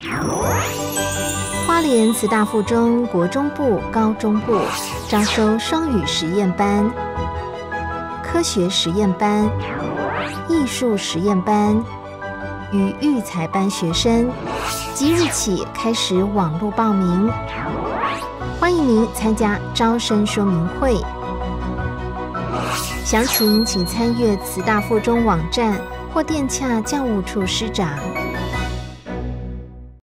花莲慈大附中国中部、高中部招收双语实验班、科学实验班、艺术实验班与育才班学生，即日起开始网络报名，欢迎您参加招生说明会。详情请参阅慈大附中网站或电洽教务处师长。